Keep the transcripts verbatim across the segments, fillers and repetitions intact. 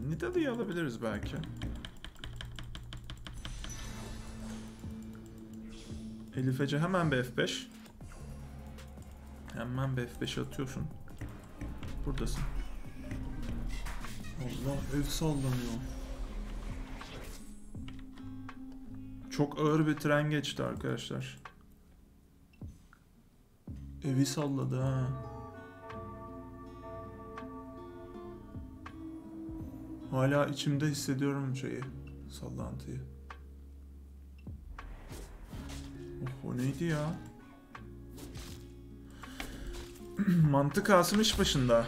Nidalee'yi alabiliriz belki. Elif Ece hemen bir F beş. Hemen bir F beş atıyorsun. Buradasın. Allah, ev sallanıyor. Çok ağır bir tren geçti arkadaşlar. Evi salladı ha. Hala içimde hissediyorum şeyi, sallantıyı. Oh, o neydi ya? Mantık Asım iş başında.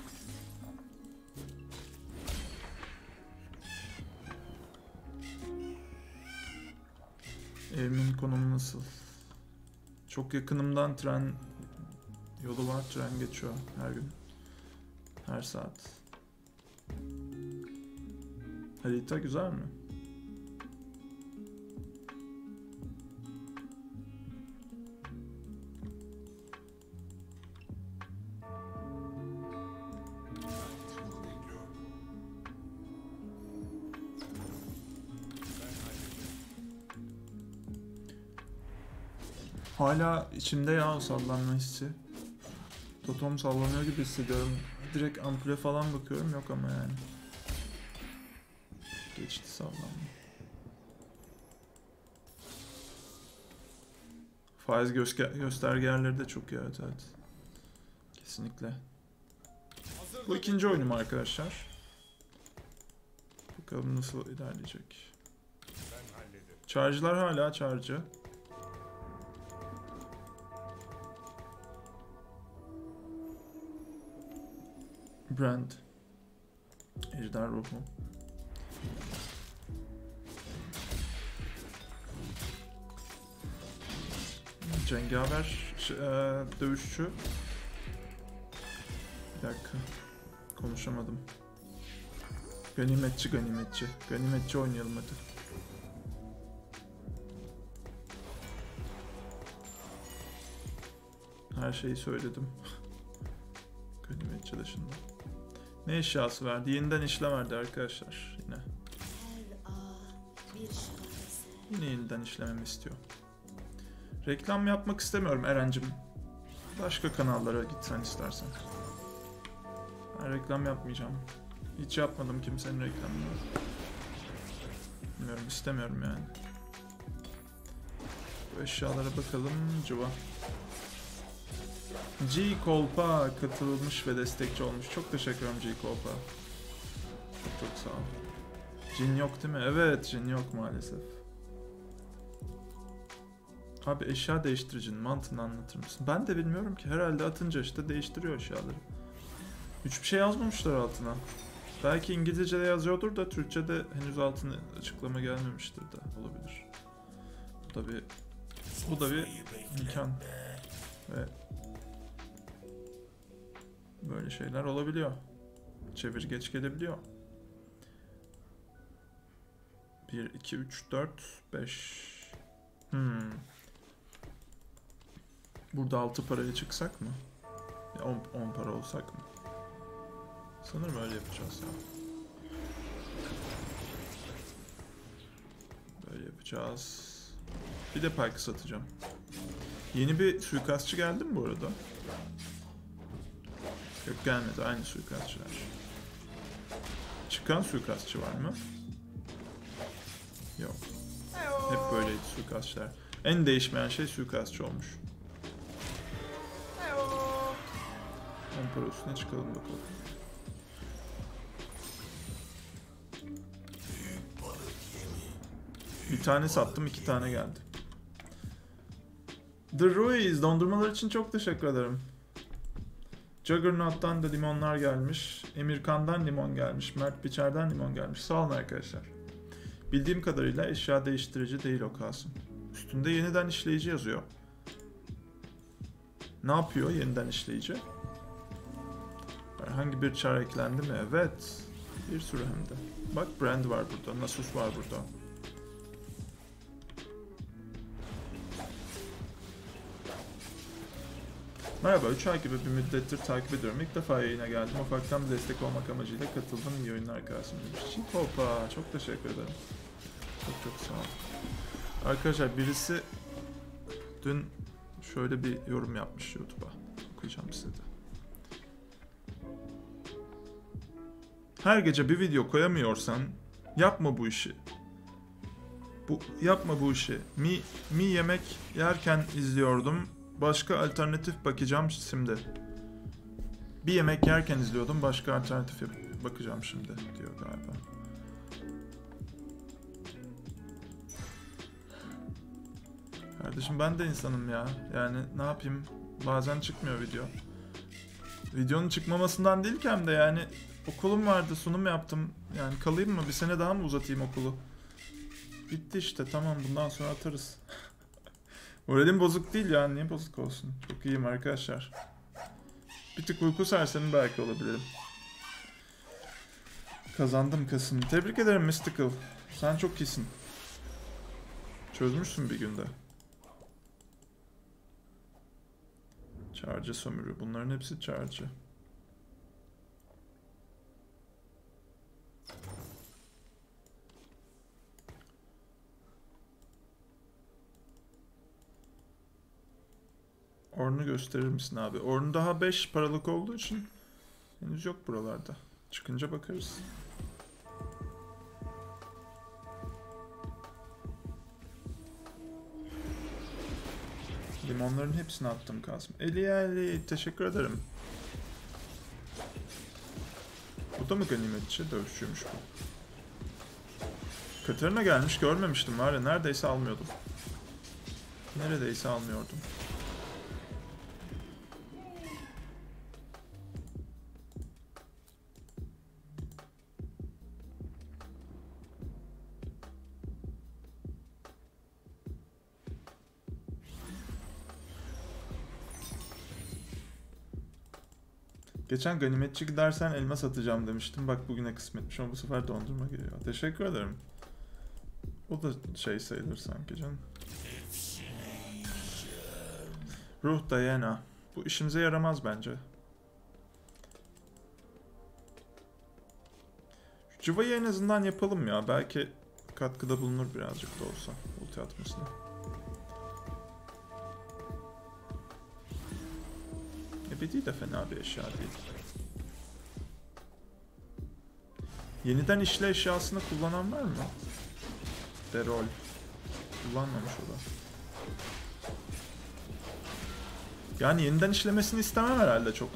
Evimin konumu nasıl? Çok yakınımdan tren yolu var, tren geçiyor her gün. Her saat. Harita güzel mi? Hala içimde ya o sallanma hissi. Totom sallanıyor gibi hissediyorum. Direkt ampule falan bakıyorum, yok ama yani. Geçti sallanma. Faiz göstergeleri de çok iyi, evet evet. Kesinlikle. Bu ikinci oyunum arkadaşlar. Bakalım nasıl ilerleyecek. Charge'lar hala charge'ı. Brand. Ejder ruhu. Cengaver e, dövüşçü. Bir dakika. Konuşamadım. Ganimetçi ganimetçi. Ganimetçi oynayalım hadi. Her şeyi söyledim. Ganimetçi dışında. Ne eşyası verdi? Yeniden işle verdi arkadaşlar yine. Yine yeniden işlememi istiyor. Reklam yapmak istemiyorum Eren'cim. Başka kanallara gitsen istersen. Ben reklam yapmayacağım. Hiç yapmadım kimsenin reklamını. Bilmiyorum, istemiyorum yani. Bu eşyalara bakalım. Cıva. G Kolpa katılmış ve destekçi olmuş. Çok teşekkür ederim G Kolpa. Çok çok sağ ol. Jin yok değil mi? Evet, Jin yok maalesef. Abi eşya değiştiricinin mantığını anlatır mısın? Ben de bilmiyorum ki. Herhalde atınca işte değiştiriyor eşyaları. Hiçbir şey yazmamışlar altına. Belki İngilizce'de yazıyordur da Türkçe'de henüz altına açıklama gelmemiştir de olabilir. Bu da bir bu da bir imkan ve böyle şeyler olabiliyor. Çevir geç gelebiliyor. bir, iki, üç, dört, beş. Hmm. Burada altı paraya çıksak mı? Ya on para olsak mı? Sanırım öyle yapacağız ya. Böyle yapacağız. Bir de Pike satacağım. Yeni bir suikastçı geldi mi bu arada? Yok, gelmedi. Aynı suikastçılar. Çıkan suikastçı var mı? Yok. Hep böyleydi suikastçılar. En değişmeyen şey suikastçı olmuş. on para üstüne çıkalım bakalım. Bir tane sattım, iki tane geldi. The Ruiz dondurmalar için çok teşekkür ederim. Juggernaut'tan da limonlar gelmiş. Emirkan'dan limon gelmiş. Mert Biçer'den limon gelmiş. Sağ olun arkadaşlar. Bildiğim kadarıyla eşya değiştirici değil o Kasım. Üstünde yeniden işleyici yazıyor. Ne yapıyor yeniden işleyici? Herhangi bir çar eklendi mi? Evet. Bir sürü hem de. Bak Brand var burada. Nasus var burada. Merhaba, üç ay gibi bir müddettir takip ediyorum. İlk defa yayına geldim. Ufaktan bir destek olmak amacıyla katıldım. İyi oyunlar karşısında demiş. Çiğ Hopa, çok teşekkür ederim. Çok çok sağ olun. Arkadaşlar birisi dün şöyle bir yorum yapmış YouTube'a. Okuyacağım size de. Her gece bir video koyamıyorsan yapma bu işi. Bu yapma bu işi. Mi mi yemek yerken izliyordum. Başka alternatif bakacağım şimdi. Bir yemek yerken izliyordum. Başka alternatif bakacağım şimdi diyor galiba. Kardeşim ben de insanım ya. Yani ne yapayım? Bazen çıkmıyor video. Videonun çıkmamasından değil ki hem de yani okulum vardı, sunum yaptım. Yani kalayım mı? Bir sene daha mı uzatayım okulu? Bitti işte, tamam, bundan sonra atarız. Moralim bozuk değil ya, niye bozuk olsun? Çok iyiyim arkadaşlar. Bir tık uyku sersemi belki olabilirim. Kazandım Kasım. Tebrik ederim Mystical. Sen çok iyisin. Çözmüşsün bir günde. Charge sömürü. Bunların hepsi charge. Orn'u gösterir misin abi? Orn daha beş paralık olduğu için henüz yok buralarda. Çıkınca bakarız. Limonların hepsini attım Kasım. Eli eli teşekkür ederim. Bu da mı ganimetçi? Dövüşçüymüş bu. Katarina gelmiş, görmemiştim var ya, neredeyse almıyordum. Neredeyse almıyordum. Geçen ganimetçi gidersen elma satacağım demiştim. Bak bugüne kısmetmiş ama bu sefer dondurma geliyor. Teşekkür ederim. O da şey sayılır sanki canım. Ruh Diana. Bu işimize yaramaz bence. Şu cıvayı en azından yapalım ya. Belki katkıda bulunur birazcık da olsa ulti atmasına. Ebedi de fena bir eşya değil. Yeniden işle eşyasını kullanan var mı? Derol. Kullanmamış o da. Yani yeniden işlemesini istemem herhalde çok.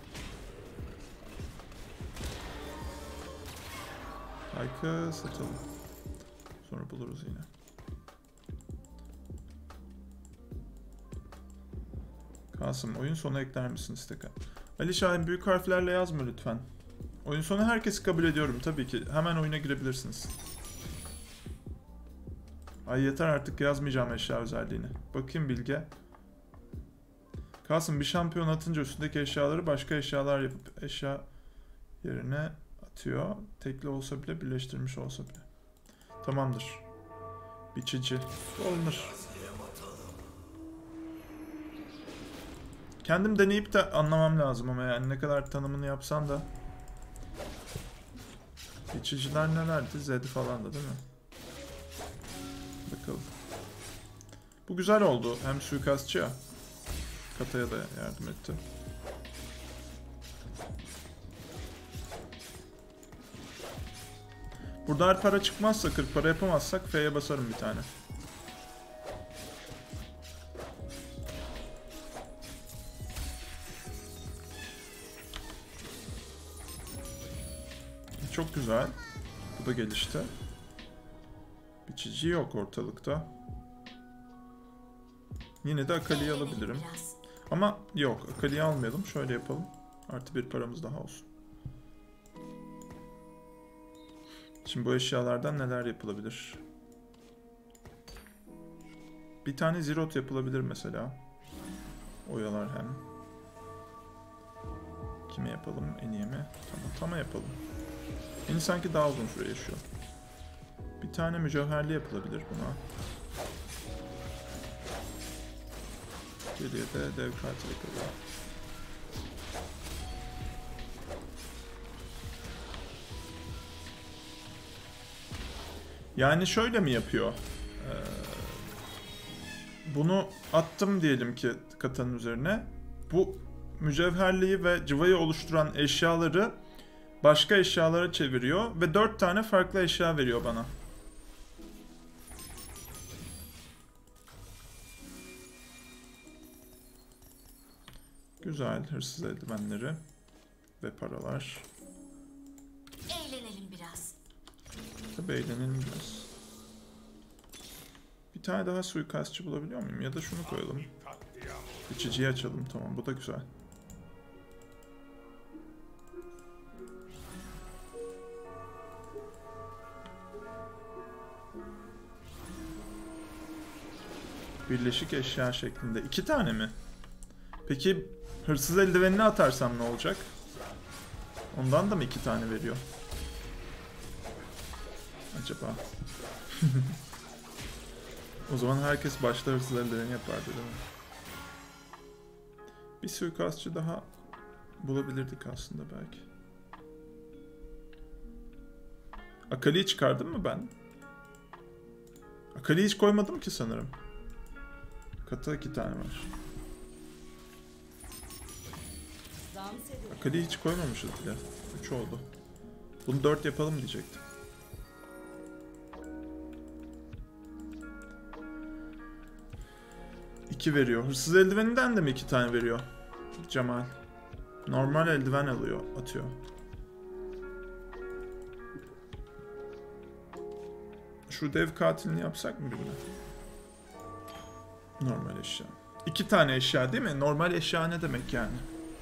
Like'ı satalım. Sonra buluruz yine. Kasım, oyun sonu ekler misin isteka? Ali Şahin, büyük harflerle yazma lütfen. Oyun sonu herkesi kabul ediyorum tabii ki. Hemen oyuna girebilirsiniz. Ay yeter artık, yazmayacağım eşya özelliğini. Bakayım Bilge. Kasım, bir şampiyon atınca üstündeki eşyaları başka eşyalar yapıp eşya yerine atıyor. Tekli olsa bile, birleştirmiş olsa bile. Tamamdır. Biçici. Olunur. Kendim deneyip de anlamam lazım ama yani ne kadar tanımını yapsan da. Biçiciler nelerdi? Zed falan da değil mi? Bakalım. Bu güzel oldu. Hem suikastçı ya. Kataya da yardım etti. Burada her para çıkmazsa, kırk para yapamazsak F'ye basarım bir tane. Çok güzel. Bu da gelişti. Biçici yok ortalıkta. Yine de Akali'yi alabilirim. Ama yok, Akali'yi almayalım. Şöyle yapalım. Artı bir paramız daha olsun. Şimdi bu eşyalardan neler yapılabilir? Bir tane zirot yapılabilir mesela. Oyalar hem. Kime yapalım? En iyi mi? Tamam, Tama yapalım. Eni sanki daha uzun süre yaşıyor. Bir tane mücevherli yapılabilir buna. Geriye de dev katili kalıyor. Yani şöyle mi yapıyor? Ee, bunu attım diyelim ki katanın üzerine. Bu mücevherliği ve cıvayı oluşturan eşyaları başka eşyalara çeviriyor ve dört tane farklı eşya veriyor bana. Güzel, hırsız eldivenleri ve paralar. Eğlenelim biraz. Tabii eğlenelim biraz. Bir tane daha suikastçı bulabiliyor muyum? Ya da şunu koyalım. İçiciyi açalım, tamam, bu da güzel. Birleşik eşya şeklinde. İki tane mi? Peki hırsız eldivenini atarsam ne olacak? Ondan da mı iki tane veriyor? Acaba? O zaman herkes başta hırsız eldiveni yapardı değil mi? Bir suikastçı daha bulabilirdik aslında belki. Akali'yi çıkardım mı ben? Akali'yi hiç koymadım ki sanırım. Kata iki tane var. Akali'yi hiç koymamışız bile. üç oldu. Bunu dört yapalım diyecektim. iki veriyor. Hırsız eldiveninden de mi iki tane veriyor? Cemal. Normal eldiven alıyor, atıyor. Şu dev katilini yapsak mı birine? Normal eşya. İki tane eşya değil mi? Normal eşya ne demek yani?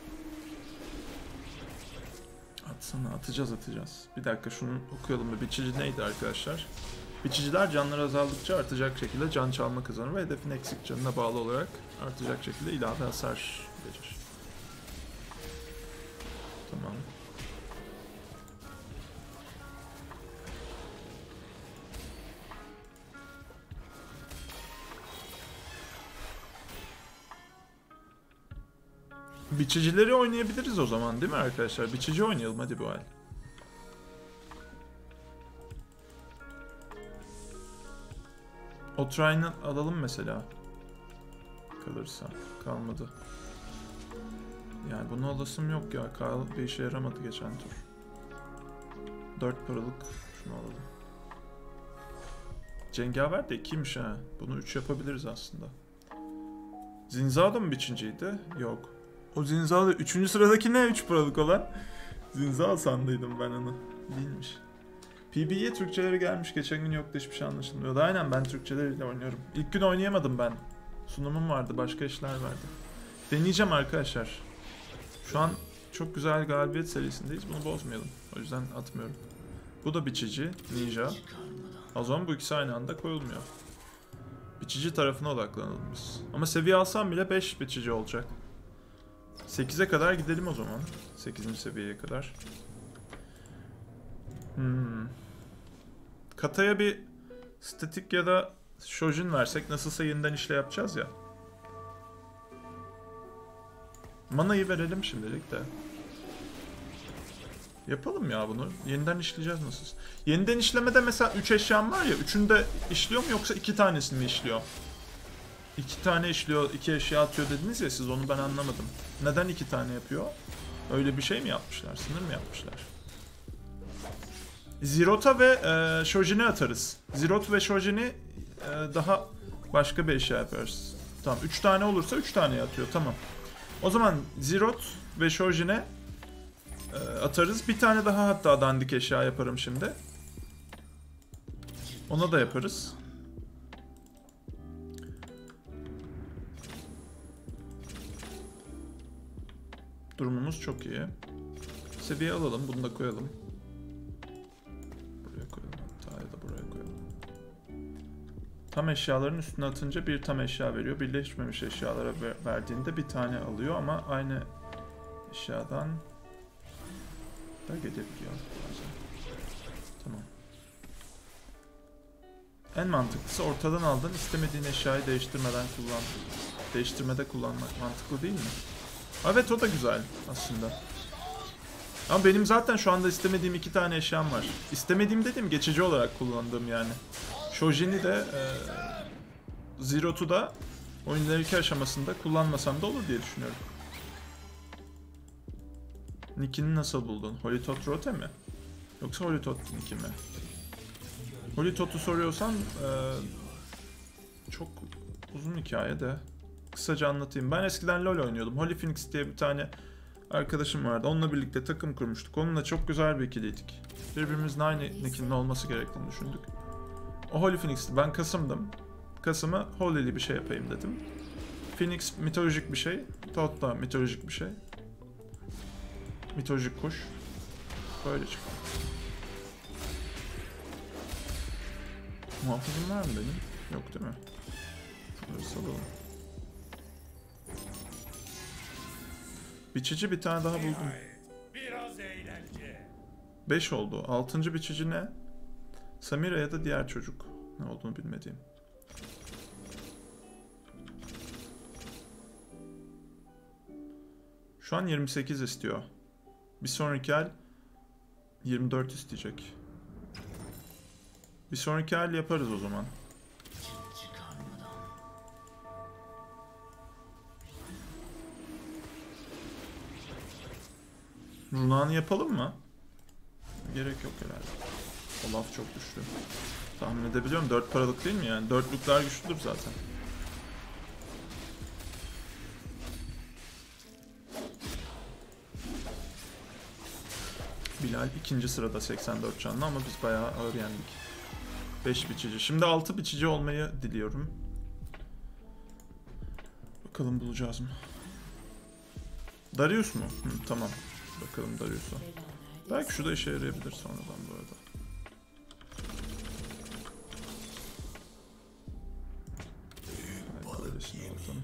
Atsana, atacağız atacağız. Bir dakika şunu okuyalım bir. Biçici neydi arkadaşlar? Biçiciler canları azaldıkça artacak şekilde can çalma kazanır ve hedefin eksik canına bağlı olarak artacak şekilde ilave hasar verir. Tamam. Biçicileri oynayabiliriz o zaman değil mi arkadaşlar? Biçici oynayalım hadi bu hal. Otrine'ı alalım mesela. Kalırsa. Kalmadı. Yani bunu alasım yok ya. Kal bir işe yaramadı geçen tur. dört paralık şunu alalım. Cengaver de ikiymiş ha. Bunu üç yapabiliriz aslında. Zinzao da mı biçinciydi? Yok. O Zinzao üçüncü sıradaki ne üç paralık olan? Zinzao sandıydım ben onu. Değilmiş. P B'ye Türkçeleri gelmiş. Geçen gün yoktu, hiçbir şey anlaşılmıyordu. Aynen, ben Türkçeleriyle oynuyorum. İlk gün oynayamadım ben. Sunumum vardı, başka işler vardı. Deneyeceğim arkadaşlar. Şu an çok güzel galibiyet serisindeyiz. Bunu bozmayalım. O yüzden atmıyorum. Bu da biçici, ninja. O zaman bu ikisi aynı anda koyulmuyor. Biçici tarafına odaklanalım biz. Ama seviye alsam bile beş biçici olacak. sekize kadar gidelim o zaman. sekizinci seviyeye kadar. Hmm. Kataya bir statik ya da shojin versek, nasılsa yeniden işle yapacağız ya. Manayı verelim şimdilik de. Yapalım ya bunu. Yeniden işleyeceğiz nasılsa. Yeniden işlemede mesela üç eşyam var ya, üçünde işliyor mu yoksa iki tanesini mi işliyor? iki tane işliyor, iki eşya atıyor dediniz ya siz, onu ben anlamadım. Neden iki tane yapıyor? Öyle bir şey mi yapmışlar? Sınır mı yapmışlar? Zirot'a ve e, Shojin'i atarız. Zirot ve Shojin'i e, daha başka bir eşya yaparız. Tamam, üç tane olursa üç tane atıyor, tamam. O zaman Zirot ve Shojin'e e, atarız. Bir tane daha hatta dandik eşya yaparım şimdi. Ona da yaparız. Durumumuz çok iyi. Seviye alalım, bunu da koyalım. Buraya koyalım hatta, ya da buraya koyalım. Tam eşyaların üstüne atınca bir tam eşya veriyor. Birleşmemiş eşyalara verdiğinde bir tane alıyor ama aynı eşyadan da gelebiliyor bazen. Tamam. En mantıklısı ortadan aldın, istemediğin eşyayı değiştirmeden kullan. Değiştirmede kullanmak mantıklı değil mi? Evet, o da güzel aslında. Ama benim zaten şu anda istemediğim iki tane eşyam var. İstemediğim dediğim geçici olarak kullandığım yani. Shojin'i de e, Zero Two'da oyunun ilk aşamasında kullanmasam da olur diye düşünüyorum. Nick'ini nasıl buldun? Holitot Rote mi? Yoksa Holitot Nick'i mi? Holitot'u soruyorsan e, çok uzun hikaye de kısaca anlatayım. Ben eskiden LoL oynuyordum. Holy Phoenix diye bir tane arkadaşım vardı. Onunla birlikte takım kurmuştuk. Onunla çok güzel bir ikiliydik. Birbirimizin aynı nick'inin olması gerektiğini düşündük. O Holy Phoenix'ti. Ben Kasım'dım. Kasım'a Holy'li bir şey yapayım dedim. Phoenix mitolojik bir şey. Todd da mitolojik bir şey. Mitolojik kuş. Böyle çıktı. Muhafızım var mı benim? Yok değil mi? Şunları salalım. Biçici bir tane daha buldum. Biraz eğlence. beş oldu. altıncı biçici ne? Samira ya da diğer çocuk. Ne olduğunu bilmediğim. Şu an yirmi sekiz istiyor. Bir sonraki el yirmi dört isteyecek. Bir sonraki el yaparız o zaman. Runa'nı yapalım mı? Gerek yok herhalde. O laf çok güçlü. Tahmin edebiliyorum. dört paralık değil mi yani? dörtlükler güçlüdür zaten. Bilal ikinci sırada seksen dört canlı ama biz bayağı ağır yendik. beş biçici. Şimdi altı biçici olmayı diliyorum. Bakalım bulacağız mı? Darius mu? Hı, tamam. Bakalım Darius'a. Belki şu da işe yarayabilir sonradan bu arada. Belki öylesine bakalım.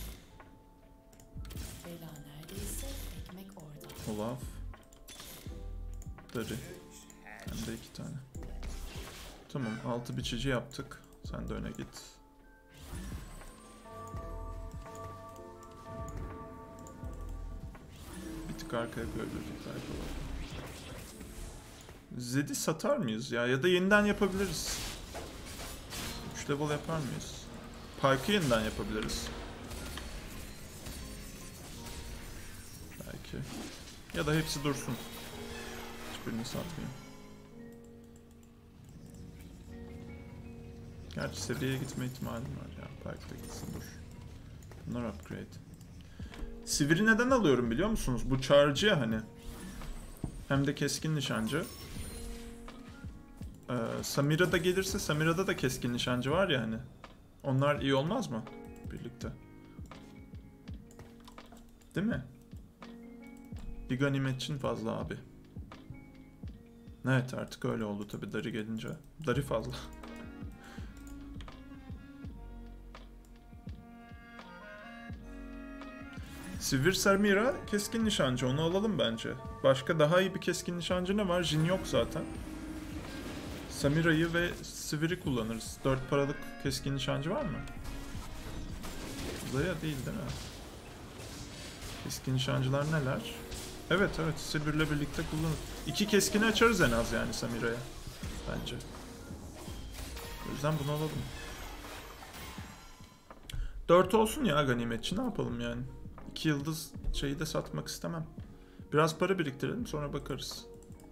Olaf. Dari. Hem de iki tane. Tamam, altı biçici yaptık. Sen de öne git. Bir tık arkaya koyabilirdik belki olarak. Zed'i satar mıyız ya? Ya da yeniden yapabiliriz. üç level yapar mıyız? Pike'ı yeniden yapabiliriz. Belki. Ya da hepsi dursun. Hiçbirini satmayayım. Gerçi seviyeye gitme ihtimalim var ya. Pike'da gitsin, dur. Bunlar upgrade. Sivir'i neden alıyorum biliyor musunuz? Bu charge ya hani. Hem de keskin nişancı. Ee, Samira'da gelirse, Samira'da da keskin nişancı var ya hani. Onlar iyi olmaz mı? Birlikte. Değil mi? Bir ganimet için fazla abi. Evet, artık öyle oldu tabi Dari gelince. Dari fazla. Sivir Samira keskin nişancı, onu alalım bence. Başka daha iyi bir keskin nişancı ne var? Jin yok zaten. Samira'yı ve Sivir'i kullanırız. dört paralık keskin nişancı var mı? Zaya değil değil mi? Keskin nişancılar neler? Evet evet, Sivir'le birlikte kullanırız. İki keskini açarız en az yani Samira'ya. Bence. O yüzden bunu alalım. dört olsun ya ganimetçi, ne yapalım yani? iki yıldız şeyi de satmak istemem. Biraz para biriktirelim, sonra bakarız.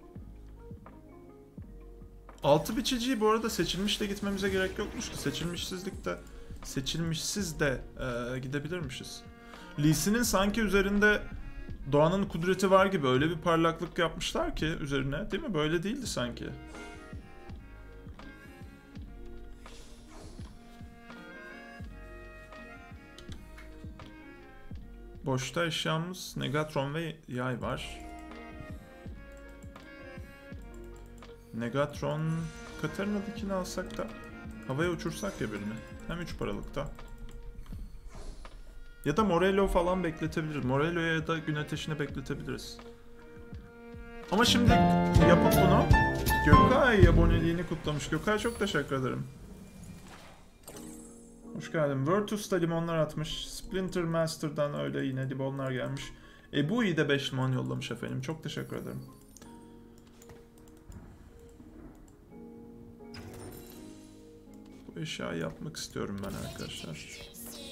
altı biçiciyi bu arada seçilmiş de gitmemize gerek yokmuş ki. Seçilmişsizlik de seçilmişsiz de e, gidebilirmişiz. Lee Sin'in sanki üzerinde doğanın kudreti var gibi öyle bir parlaklık yapmışlar ki üzerine, değil mi? Böyle değildi sanki. Boşta eşyamız Negatron ve yay var. Negatron, Katarina'dakini alsak da havaya uçursak ya birini. Hem üç paralıkta. Ya da Morello falan bekletebiliriz. Morello'ya ya da gün ateşine bekletebiliriz. Ama şimdi yapıp bunu, Gökay aboneliğini kutlamış. Gökay çok teşekkür ederim. Hoş geldin. Virtus'ta limonlar atmış. Splinter Master'dan öyle yine limonlar gelmiş. E bu iyi de beş limon yollamış efendim. Çok teşekkür ederim. Bu eşyayı yapmak istiyorum ben arkadaşlar.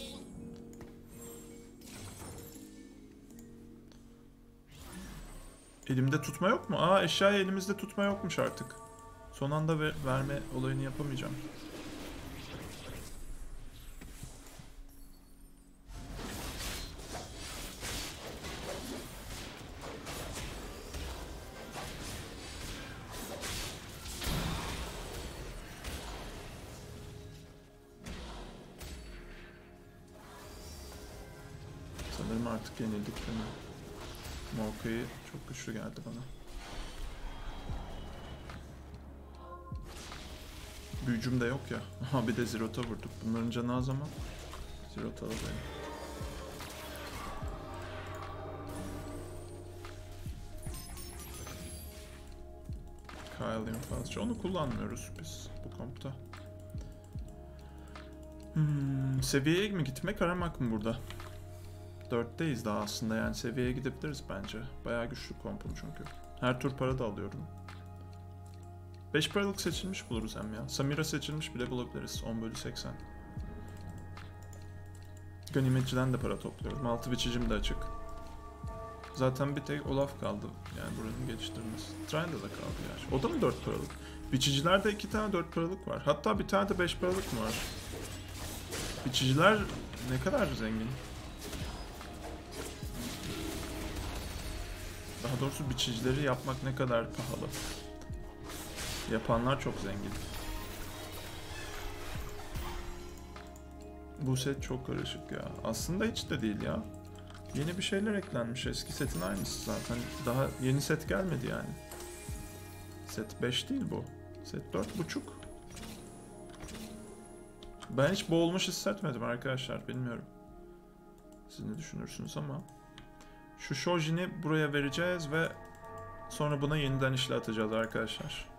Elimde tutma yok mu? Aa, eşyayı elimizde tutma yokmuş artık. Son anda ver verme olayını yapamayacağım. Sanırım artık yenildik değil mi? Morkayı çok güçlü geldi bana. Büyücüm de yok ya. Aha, bir de Zirot'a vurduk. Bunların canı az ama Zirot'a da benim. Kyle infazcı. Onu kullanmıyoruz biz bu kompta. Hmm, seviyeye mi gitmek, aramak mı burada? dörtteyiz daha aslında, yani seviyeye gidebiliriz bence. Bayağı güçlü kompum çünkü. Her tur para da alıyorum. beş paralık seçilmiş buluruz hem ya. Samira seçilmiş bile bulabiliriz. on bölü seksen. Ganimetçiden de para topluyorum. altı biçicim de açık. Zaten bir tek Olaf kaldı. Yani buranın geliştirilmesi. Trine'da da kaldı yani. O da mı dört paralık? Biçicilerde iki tane dört paralık var. Hatta bir tane de beş paralık mı var? Biçiciler ne kadar zengin. Daha doğrusu biçicileri yapmak ne kadar pahalı. Yapanlar çok zengin. Bu set çok karışık ya. Aslında hiç de değil ya. Yeni bir şeyler eklenmiş. Eski setin aynısı zaten. Daha yeni set gelmedi yani. Set beş değil bu. Set dört buçuk. Ben hiç boğulmuş hissetmedim arkadaşlar. Bilmiyorum. Siz ne düşünürsünüz ama. Şu Shojin'i buraya vereceğiz ve sonra buna yeniden işle atacağız arkadaşlar.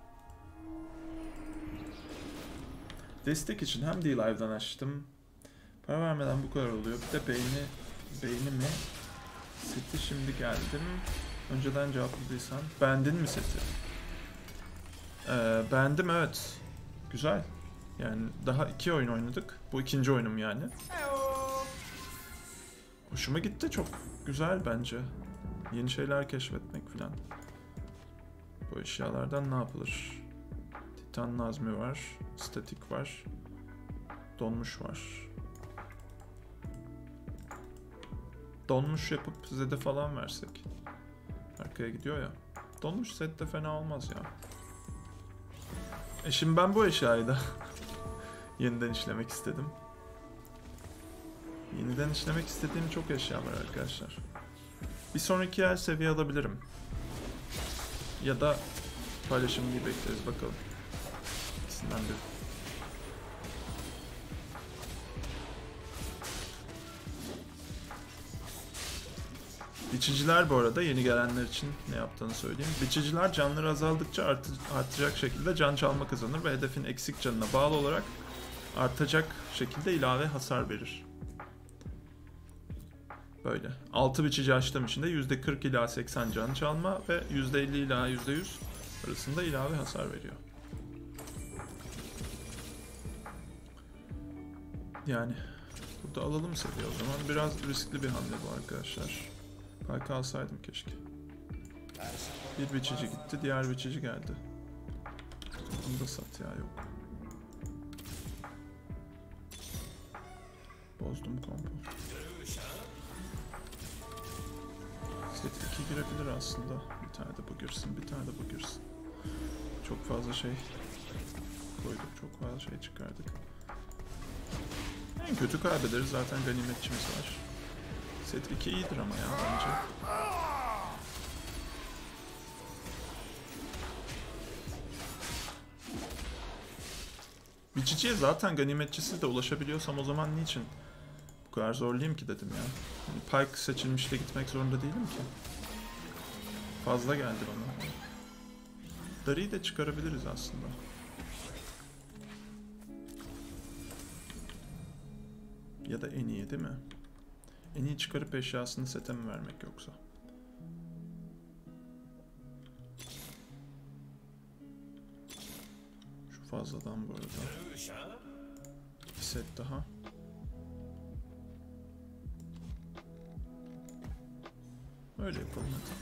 Destek için hem D-Live'dan açtım. Para vermeden bu kadar oluyor. Bir de beyni, beyni mi? Seti şimdi geldim. Önceden cevapladıysan. Beğendin mi seti? Ee, beğendim, evet. Güzel. Yani daha iki oyun oynadık. Bu ikinci oyunum yani. Hoşuma gitti, çok güzel bence. Yeni şeyler keşfetmek falan. Bu eşyalardan ne yapılır? Titan Nazmi var. Statik var. Donmuş var. Donmuş yapıp Zed'e falan versek. Arkaya gidiyor ya. Donmuş Zed de fena olmaz ya. E şimdi ben bu eşyayı da yeniden işlemek istedim. Yeniden işlemek istediğim çok eşya var arkadaşlar. Bir sonraki yer seviye alabilirim. Ya da paylaşım gibi bekleriz bakalım. İkisinden biri. Biçiciler bu arada yeni gelenler için ne yaptığını söyleyeyim. Biçiciler canları azaldıkça artı, artacak şekilde can çalma kazanır ve hedefin eksik canına bağlı olarak artacak şekilde ilave hasar verir. Böyle. altı biçici açtığım için de yüzde kırk ila seksen can çalma ve yüzde elli ila yüzde yüz arasında ilave hasar veriyor. Yani burada alalım seviye o zaman. Biraz riskli bir hamle bu arkadaşlar. Belki alsaydım keşke. Bir biçici gitti, diğer biçici geldi. Bunu da sat ya, yok. Bozdum kompo. Set iki girebilir aslında. Bir tane de bu girsin, bir tane de bu girsin. Çok fazla şey koyduk, çok fazla şey çıkardık. En kötü kaybederiz, zaten ganimetçimiz var. Set iki iyidir ama ya bence. Biçiciye zaten ganimetçisiz de ulaşabiliyorsam o zaman niçin bu kadar zorlayayım ki dedim ya. Yani Pike seçilmişle gitmek zorunda değilim ki. Fazla geldi bana. Dari'yi de çıkarabiliriz aslında. Ya da en iyi değil mi? En iyi çıkarıp eşyasını sete mi vermek yoksa? Şu fazladan bu arada. Bir set daha. Öyle yapalım hadi.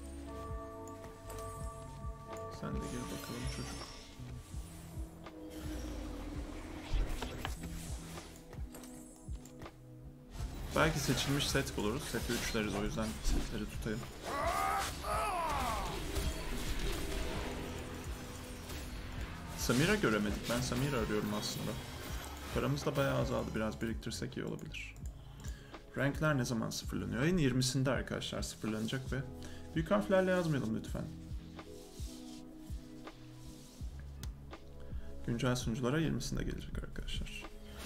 Sen de gel bakalım çocuk. Belki seçilmiş set buluruz. Seti üçleriz, o yüzden setleri tutayım. Samira göremedik. Ben Samira arıyorum aslında. Paramız da bayağı azaldı. Biraz biriktirsek iyi olabilir. Rankler ne zaman sıfırlanıyor? Ayın yirmisinde arkadaşlar sıfırlanacak ve büyük harflerle yazmayalım lütfen. Güncel sunuculara yirmisinde gelecek arkadaşlar.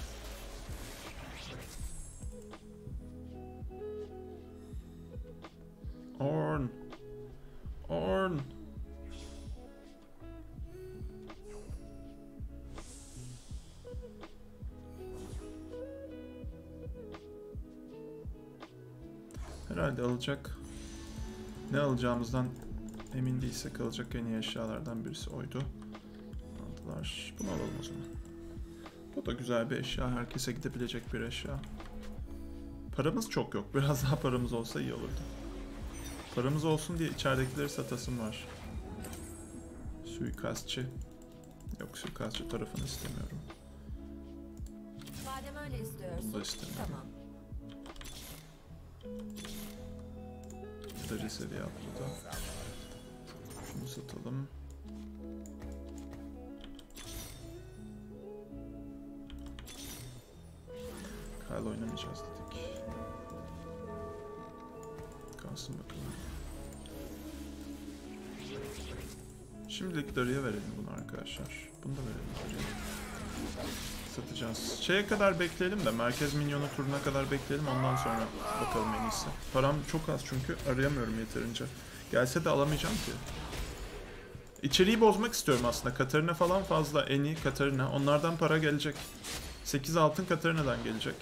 Orn. Orn. Herhalde alacak. Ne alacağımızdan emin değilsek alacak en iyi eşyalardan birisi oydu. Aldılar. Bunu alalım o zaman. Bu da güzel bir eşya. Herkese gidebilecek bir eşya. Paramız çok yok. Biraz daha paramız olsa iyi olurdu. Paramız olsun diye içeridekileri satasım var. Suikastçı. Yok, suikastçı tarafını istemiyorum. Madem öyle istiyorsun. Bunu da istemiyorum. Tamam. Deri seviye atladı. Şunu satalım. Kyle oynamayacağız dedik. Kalsın bakalım. Şimdilik Dari'ye verelim bunu arkadaşlar. Bunu da verelim Dari'ye. Satacağız. Şeye kadar bekleyelim de, merkez minyonu turuna kadar bekleyelim, ondan sonra bakalım en iyisi. Param çok az çünkü arayamıyorum yeterince. Gelse de alamayacağım ki. İçeriği bozmak istiyorum aslında. Katarina falan fazla. Eni, Katarina. Onlardan para gelecek. sekiz altın Katarina'dan gelecek.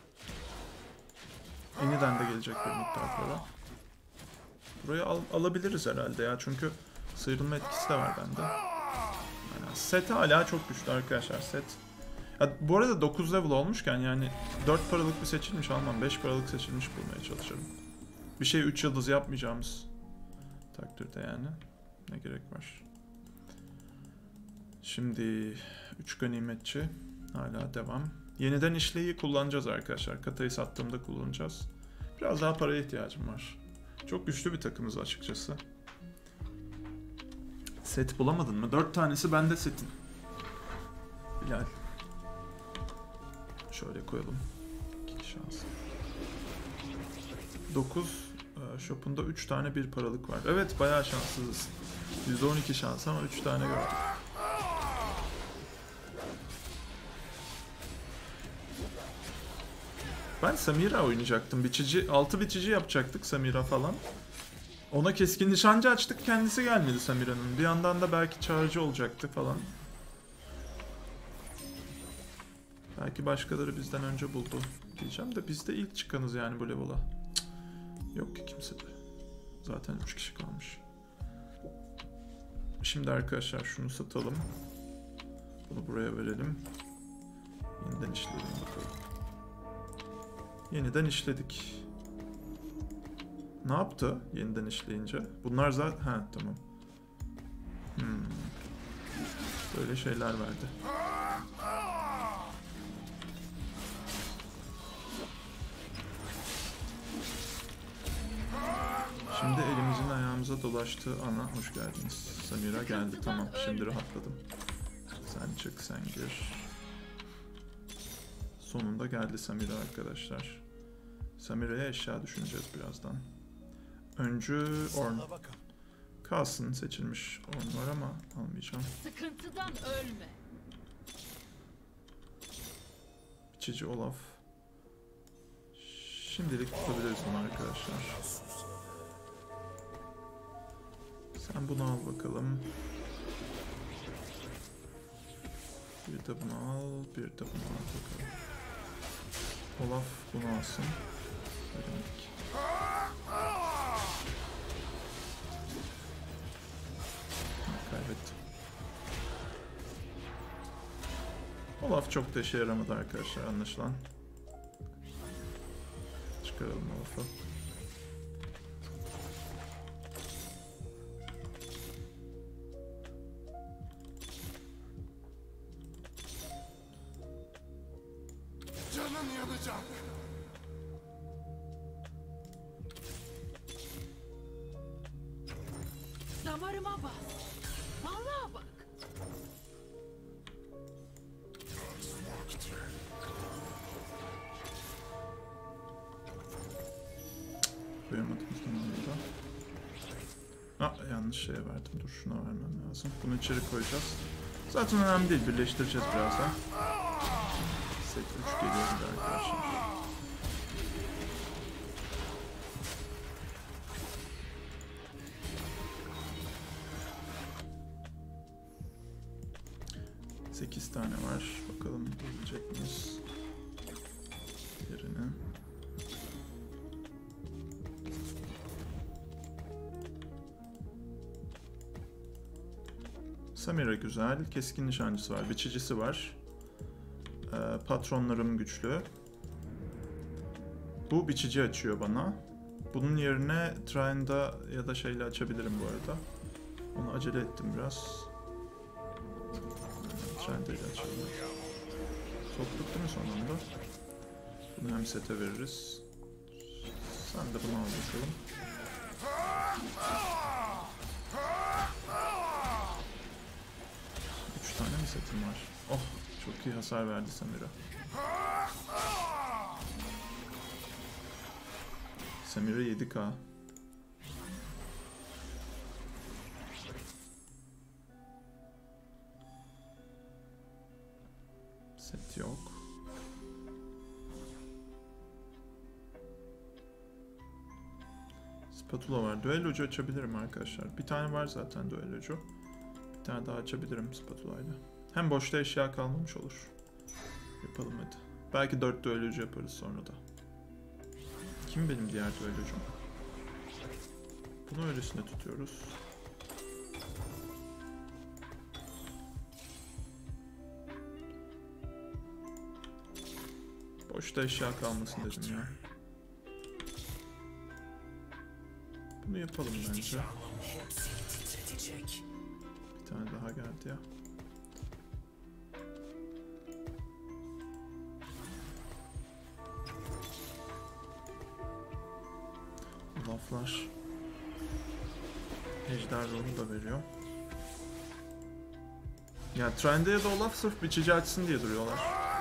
Eni'den de gelecek bir miktar para. Burayı al alabiliriz herhalde ya, çünkü sıyrılma etkisi de var bende. Yani set hala çok güçlü arkadaşlar, set. Ya, bu arada dokuz level olmuşken yani dört paralık bir seçilmiş almam, beş paralık seçilmiş bulmaya çalışırım. Bir şey üç yıldız yapmayacağımız takdirde yani. Ne gerek var? Şimdi üç ganimetçi hala devam. Yeniden işleyi kullanacağız arkadaşlar. Katayı sattığımda kullanacağız. Biraz daha paraya ihtiyacım var. Çok güçlü bir takımız açıkçası. Set bulamadın mı? Dört tanesi bende setin. Bilal. Şöyle koyalım. İki şans. Dokuz. Shop'unda üç tane bir paralık var. Evet, bayağı şanssızız. yüzde on iki şans ama üç tane gördük. Ben Samira oynayacaktım. Biçici, altı biçici yapacaktık Samira falan. Ona keskin nişancı açtık, kendisi gelmedi Samira'nın. Bir yandan da belki çağrıcı olacaktı falan. Belki başkaları bizden önce buldu diyeceğim de biz de ilk çıkanız yani bu level'a. Yok ki kimse de. Zaten üç kişi kalmış. Şimdi arkadaşlar şunu satalım. Bunu buraya verelim. Yeniden işleyelim bakalım. Yeniden işledik. Ne yaptı yeniden işleyince? Bunlar zaten... Ha tamam. Hmm. Böyle şeyler verdi. Şimdi elimizin ayağımıza dolaştığı ana, hoş geldiniz. Samira geldi, tamam, şimdi rahatladım. Sen çık, sen gir. Sonunda geldi Samira arkadaşlar. Samira'ya eşya düşüneceğiz birazdan. Öncü Orn. Kalsın, seçilmiş Orn var ama almayacağım. Sıkıntıdan ölme. Biçici Olaf. Şimdilik tutabiliriz bunu arkadaşlar. Sen bunu al bakalım. Bir de bunu al, bir de bunu al bakalım. Olaf bunu alsın. Veremedik. Kaybettim. Olaf çok da işe yaramadı arkadaşlar anlaşılan. Çıkaralım Olaf'ı. Canın yanacak. Damarıma bas. Vallahi bak. Koyamadım zamanında. Ah yanlış şeye verdim. Dur şuna vermem lazım. Bunu içeri koyacağız. Zaten önemli değil. Birleştireceğiz birazdan. Set üç geliyor bir de arkadaşlar. sekiz tane var. Bakalım bulabilecek miyiz? Diğerini. Samira güzel. Keskin nişancısı var. Biçicisi var. Ee, patronlarım güçlü. Bu biçici açıyor bana. Bunun yerine Trine'da ya da şeyle açabilirim bu arada. Onu acele ettim biraz. Trine'da ile açalım. Soktuk değil mi son anda? Bunu hem sete veririz. Sen de bunu al bakalım. Üç tane mi setim var? Oh, çok iyi hasar verdi Samira. Samira yedi K. Set yok. Spatula var. Düellocu açabilirim arkadaşlar. Bir tane var zaten düellocu. Bir tane daha açabilirim spatulayla. Hem boşta eşya kalmamış olur. Yapalım hadi. Belki dört düellocu yaparız sonra da. Kim benim diğer düellocum? Bunu öylesine tutuyoruz. Boşta eşya kalmasın dedim ya. Bunu yapalım bence. Bir tane daha geldi ya. Laflar. Ejder rolunu da veriyor. Ya Trende ya da Olaf sırf biçici açsın diye duruyorlar.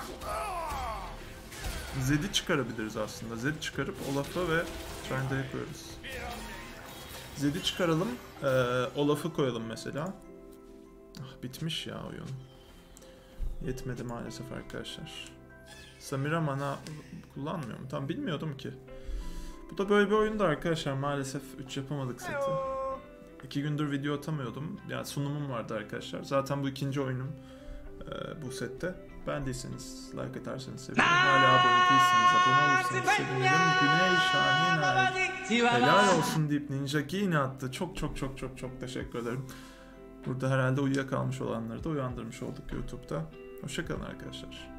Zed'i çıkarabiliriz aslında. Zed'i çıkarıp Olaf'ı ve Trende'ye koyarız. Zed'i çıkaralım. Ee, Olaf'ı koyalım mesela. Ah, bitmiş ya oyun. Yetmedi maalesef arkadaşlar. Samira mana kullanmıyor mu? Tam bilmiyordum ki. Bu da böyle bir oyundu arkadaşlar. Maalesef üç yapamadık seti. iki gündür video atamıyordum. Yani sunumum vardı arkadaşlar. Zaten bu ikinci oyunum e, bu sette. Beğendiyseniz like atarsanız sevinirim. Hala abone değilseniz abone olursanız sevinirim. Güney Şahin helal olsun deyip Ninjaki yine attı. Çok çok çok çok çok teşekkür ederim. Burada herhalde uyuyakalmış olanları da uyandırmış olduk YouTube'da. Hoşçakalın arkadaşlar.